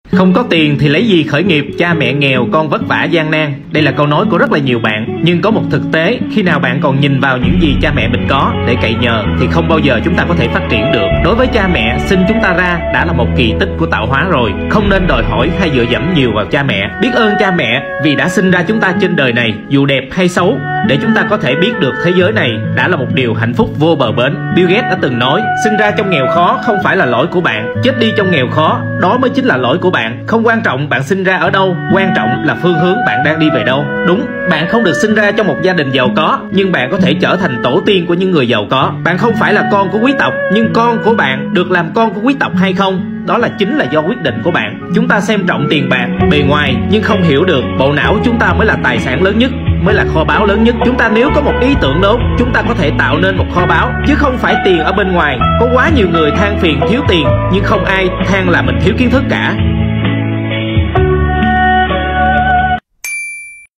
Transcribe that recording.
Không có tiền thì lấy gì khởi nghiệp, cha mẹ nghèo con vất vả gian nan. Đây là câu nói của rất là nhiều bạn. Nhưng có một thực tế, khi nào bạn còn nhìn vào những gì cha mẹ mình có để cậy nhờ thì không bao giờ chúng ta có thể phát triển được. Đối với cha mẹ, sinh chúng ta ra đã là một kỳ tích của tạo hóa rồi. Không nên đòi hỏi hay dựa dẫm nhiều vào cha mẹ. Biết ơn cha mẹ vì đã sinh ra chúng ta trên đời này, dù đẹp hay xấu, để chúng ta có thể biết được thế giới này đã là một điều hạnh phúc vô bờ bến. Bill Gates đã từng nói, sinh ra trong nghèo khó không phải là lỗi của bạn, chết đi trong nghèo khó đó mới chính là lỗi của bạn. Không quan trọng bạn sinh ra ở đâu, quan trọng là phương hướng bạn đang đi về đâu. Đúng, bạn không được sinh ra trong một gia đình giàu có, nhưng bạn có thể trở thành tổ tiên của những người giàu có. Bạn không phải là con của quý tộc, nhưng con của bạn được làm con của quý tộc hay không, đó là chính là do quyết định của bạn. Chúng ta xem trọng tiền bạc, bề ngoài, nhưng không hiểu được bộ não chúng ta mới là tài sản lớn nhất, mới là kho báu lớn nhất. Chúng ta nếu có một ý tưởng đúng, chúng ta có thể tạo nên một kho báu, chứ không phải tiền ở bên ngoài. Có quá nhiều người than phiền thiếu tiền, nhưng không ai than là mình thiếu kiến thức cả.